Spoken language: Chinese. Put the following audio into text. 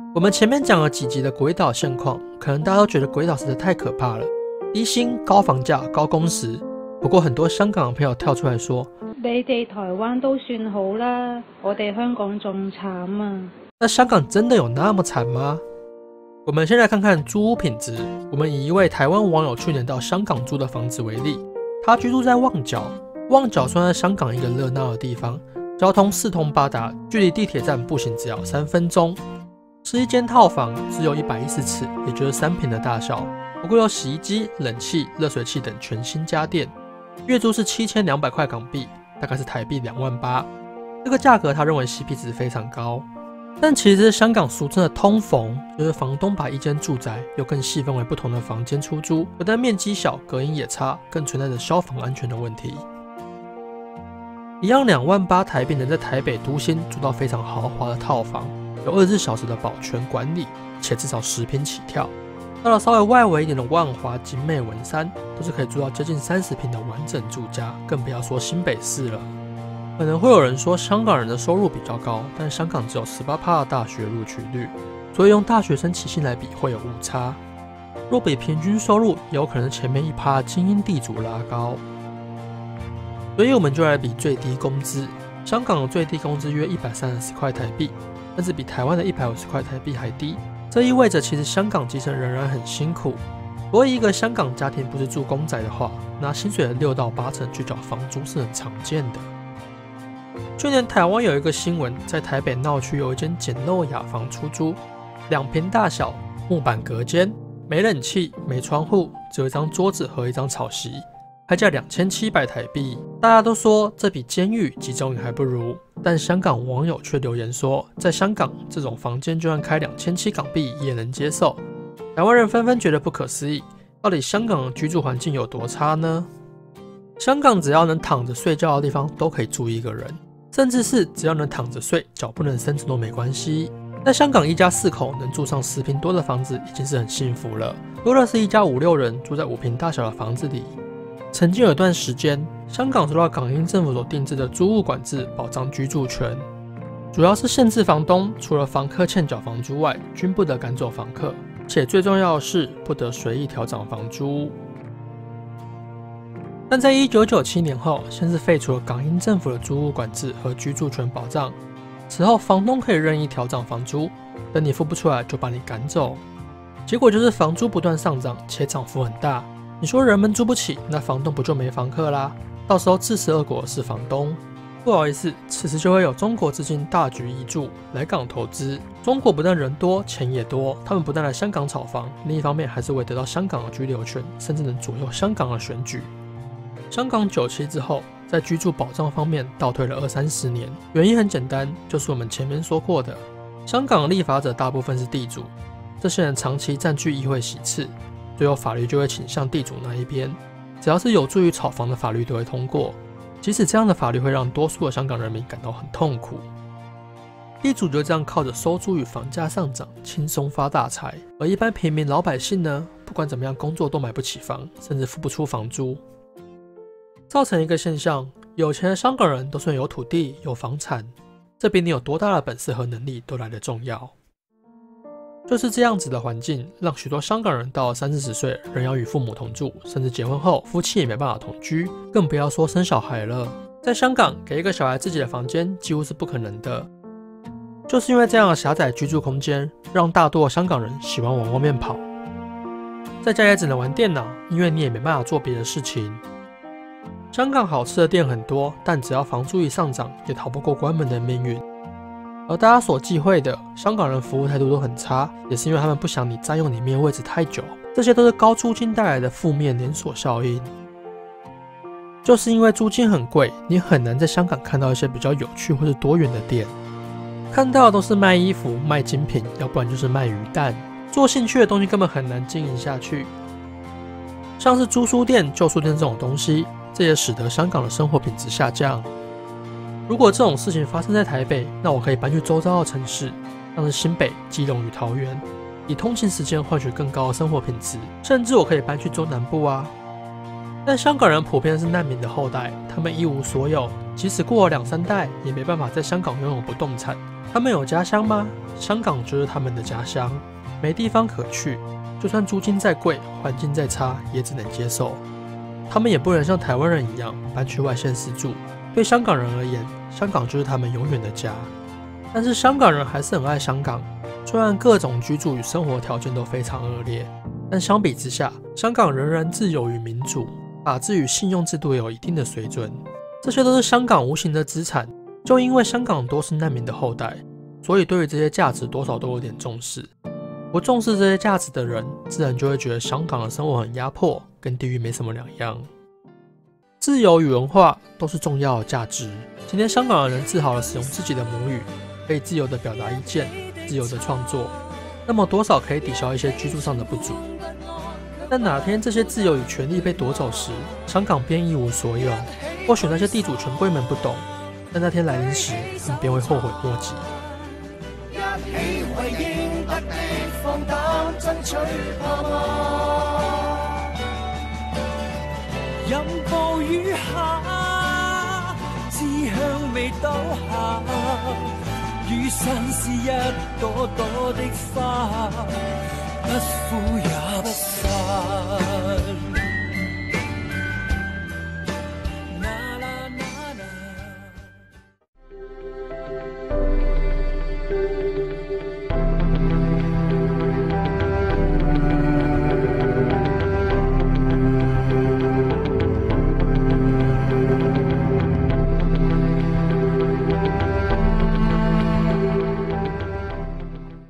我们前面讲了几集的鬼岛现况，可能大家都觉得鬼岛实在太可怕了，低薪、高房价、高工时。不过很多香港的朋友跳出来说， 你哋台灣都算好啦，我哋香港仲慘啊。 那香港真的有那麼慘嗎？我們先來看看租屋品質。我們以一位台灣網友去年到香港租的房子為例，他居住在旺角。旺角算在香港一個熱鬧的地方，交通四通八達，距離地鐵站步行只要3分鐘。是一間套房，只有110尺，也就是3坪的大小。不過有洗衣機、冷氣、熱水器等全新家電，月租是7200塊港幣，大概是台幣28000。這個價格他認為 CP 值非常高。但其實香港俗稱的通房，就是房東把一間住宅又更細分為不同的房間出租，不但面積小，隔音也差，更存在着消防安全的問題。一樣28000台幣能在台北都心租到非常豪華的套房，有24小時的保全管理，且至少10坪起跳。到了稍微外圍一點的萬華、景美、文山，都是可以租到接近30坪的完整住家，更不要說新北市了。可能会有人说香港人的收入比较高，但香港只有18%的大学录取率，所以用大学生起薪来比会有误差。若比平均收入，也有可能前面1%的精英地主拉高。所以我们就来比最低工资。香港的最低工资约130块台币，但是比台湾的150块台币还低。这意味着其实香港基层仍然很辛苦。所以一个香港家庭不是住公宅的话，拿薪水的6到8成去缴房租是很常见的。去年台湾有一个新闻，在台北闹区有一间简陋雅房出租，2坪大小，木板隔间，没冷气，没窗户，只有一张桌子和一张草席，开价2700台币。大家都说这比监狱、集中营还不如，但香港网友却留言说，在香港这种房间就算开2700港币也能接受。台湾人纷纷觉得不可思议，到底香港的居住环境有多差呢？香港只要能躺着睡觉的地方都可以住一个人。甚至是只要能躺着睡，脚不能伸直都没关系。在香港，一家4口能住上10坪多的房子已经是很幸福了，多的是一家5、6人住在5坪大小的房子里。曾经有一段时间，香港受到港英政府所定制的租务管制保障居住权，主要是限制房东除了房客欠缴房租外，均不得赶走房客，且最重要的是不得随意调涨房租。但在1997年后，先是废除了港英政府的租屋管制和居住权保障，此后房东可以任意调涨房租，等你付不出来就把你赶走。结果就是房租不断上涨，且涨幅很大。你说人们租不起，那房东不就没房客啦？到时候自食恶果的是房东。不好意思，此时就会有中国资金大举移驻来港投资。中国不但人多，钱也多，他们不但来香港炒房，另一方面还是为得到香港的居留权，甚至能左右香港的选举。香港97之后，在居住保障方面倒退了20-30年，原因很简单，就是我们前面说过的，香港的立法者大部分是地主，这些人长期占据议会席次，最后法律就会倾向地主那一边，只要是有助于炒房的法律都会通过，即使这样的法律会让多数的香港人民感到很痛苦。地主就这样靠着收租与房价上涨轻松发大财，而一般平民老百姓呢，不管怎么样工作都买不起房，甚至付不出房租。造成一个现象，有钱的香港人都算有土地、有房产，这比你有多大的本事和能力都来得重要。就是这样子的环境，让许多香港人到了30-40岁仍要与父母同住，甚至结婚后夫妻也没办法同居，更不要说生小孩了。在香港，给一个小孩自己的房间几乎是不可能的，就是因为这样的狭窄居住空间，让大多的香港人喜欢往外面跑，在家也只能玩电脑，因为你也没办法做别的事情。香港好吃的店很多，但只要房租一上涨，也逃不过关门的命运。而大家所忌讳的，香港人服务态度都很差，也是因为他们不想你占用里面的位置太久。这些都是高租金带来的负面连锁效应。就是因为租金很贵，你很难在香港看到一些比较有趣或是多元的店，看到的都是卖衣服、卖精品，要不然就是卖鱼蛋，做兴趣的东西根本很难经营下去。像是租书店、旧书店这种东西，这也使得香港的生活品质下降。如果这种事情发生在台北，那我可以搬去周遭的城市，像是新北、基隆与桃园，以通勤时间换取更高的生活品质，甚至我可以搬去中南部啊。但香港人普遍是难民的后代，他们一无所有，即使过了2-3代，也没办法在香港拥有不动产， 他们有家乡吗？香港就是他们的家乡，没地方可去，就算租金再贵，环境再差，也只能接受。他们也不能像台湾人一样搬去外县市住。对香港人而言，香港就是他们永远的家。但是香港人还是很爱香港，虽然各种居住与生活条件都非常恶劣，但相比之下，香港仍然自由与民主，法治与信用制度有一定的水准，这些都是香港无形的资产。就因为香港多是难民的后代，所以对于这些价值多少都有点重视。不重视这些价值的人，自然就会觉得香港的生活很压迫，跟地狱没什么两样。自由与文化都是重要的价值。今天香港人自豪地使用自己的母语，可以自由地表达意见，自由地创作，那么多少可以抵消一些居住上的不足。但哪天这些自由与权利被夺走时，香港便一无所有。或许那些地主权贵们不懂，但那天来临时，他们便会后悔莫及。 一起為應得的放膽爭取盼望，任暴雨下，志向未倒下，雨傘是一朵朵的花，不枯也不散。